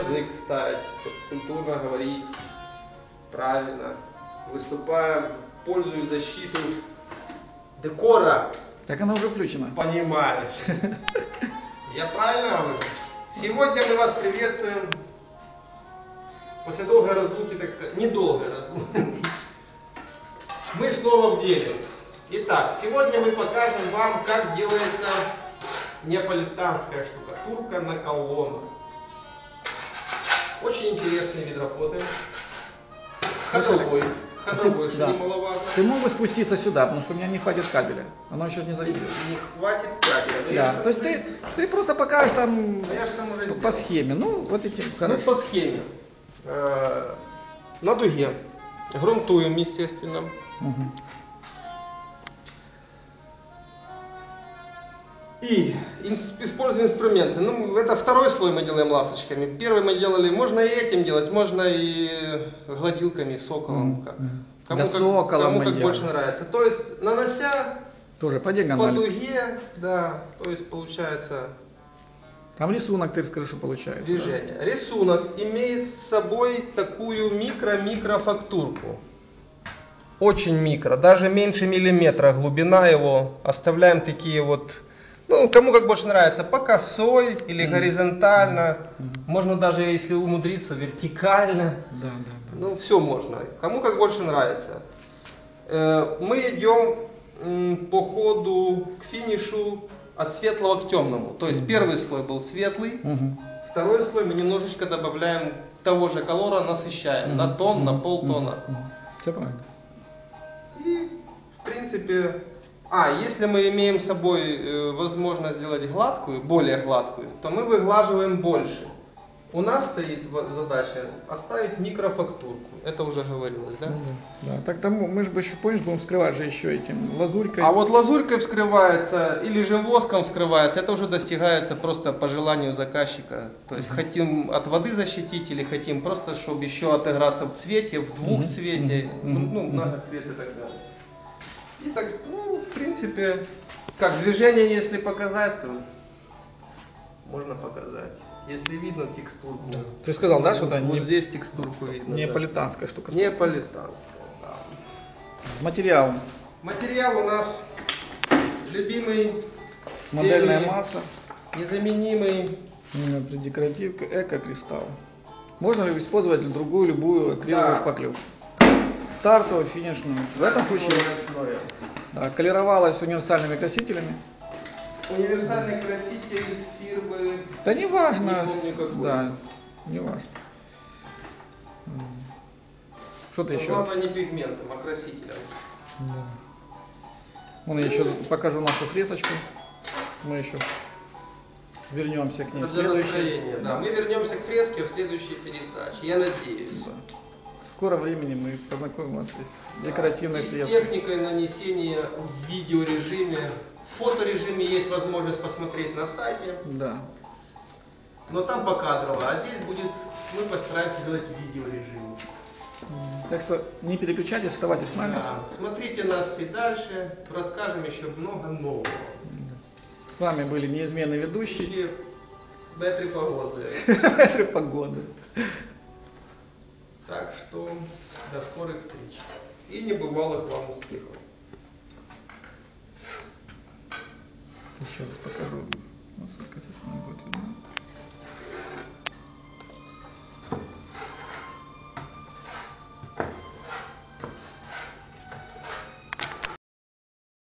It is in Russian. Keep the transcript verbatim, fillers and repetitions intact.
язык ставить, чтобы культурно говорить, правильно. Выступаем в пользу и защиту декора. Так оно уже включено. Понимаешь. Я правильно говорю? Сегодня мы вас приветствуем после долгой разлуки, так сказать, недолгой разлуки. Мы снова в деле. Итак, сегодня мы покажем вам, как делается неаполитанская штукатурка на колоннах. Очень интересный вид работы. Ходовой. Ходовой, что Да. немаловажно. Ты мог бы спуститься сюда, потому что у меня не хватит кабеля. Оно еще не Не, залезет. не хватит кабеля. Но Да. я То есть ты, ты просто покажешь там я же там уже по сделал. схеме. Ну, вот эти. Ну, Хорошо. по схеме. Э, на дуге. Грунтуем, естественно. Угу. И ин- используем инструменты. Ну, это второй слой мы делаем ласточками. Первый мы делали, можно и этим делать, можно и гладилками, соколом. Мгм. Как. Мгм. Кому, Да, как, соколом кому мы как делаем. больше нравится. То есть, нанося Тоже по по диагонали. дуге, да, то есть получается Там рисунок, ты скажи, что получается. движение. Рисунок имеет с собой такую микро-микрофактурку. Очень микро, даже меньше миллиметра глубина его. Оставляем такие вот, ну, кому как больше нравится, по косой или Мгм. горизонтально. Мгм. Можно даже, если умудриться, вертикально. Да, да, да. Ну, все можно. Кому как больше нравится. Э, Мы идем м, по ходу к финишу от светлого к темному. То есть первый слой был светлый, Угу. второй слой мы немножечко добавляем того же колора, насыщаем на тон, на полтона. Все правильно. И, в принципе, а, если мы имеем с собой э, возможность сделать гладкую, более гладкую, то мы выглаживаем больше. У нас стоит в- задача оставить микрофактурку. Это уже говорилось, да? Да. Так там мы же еще, помнишь, будем вскрывать же еще этим лазурькой. А вот лазурькой вскрывается или же воском вскрывается, это уже достигается просто по желанию заказчика. То есть хотим от воды защитить или хотим просто, чтобы еще отыграться в цвете, в двух цвете, Мгм. ну, Мгм. ну, Мгм. многоцвет и так далее. И так, ну, в принципе, как движение, если показать, то можно показать. Если видно текстурку. Ты сказал, да, что это вот не, здесь текстурку видно. неаполитанская штука. Да. Неаполитанская, да. Материал. Материал у нас любимый, Модельная всеми масса. незаменимый. м, Декоративка. Эко-кристалл. Можно ли использовать другую, любую акриловую Да. шпаклевку? Стартовую, финишную. В этом случае основе. да, колеровалась универсальными красителями. Универсальный краситель фирмы. Да не важно. Не помню какой. Да, не важно. М. Что ты Но еще? главное не пигментом, а красителем. Да. Вон я еще покажу нашу фресочку. Мы еще вернемся к ней Это в для следующей. настроения. Да. Мы вернемся к фреске в следующей передаче. Я надеюсь. Да. В скором времени мы познакомим вас с декоративной И с фреской. техникой нанесения в видеорежиме. В фоторежиме есть возможность посмотреть на сайте. Да. Но там покадрово. А здесь будет, мы постараемся сделать в видеорежиме. Так что не переключайтесь, оставайтесь с нами. Да. Смотрите нас и дальше. Расскажем еще много нового. С вами были неизменные ведущие. Ищи Бетри погоды. Погоды. Так что до скорых встреч. И небывалых вам успехов. Еще раз покажу, насколько это с нами будет видно.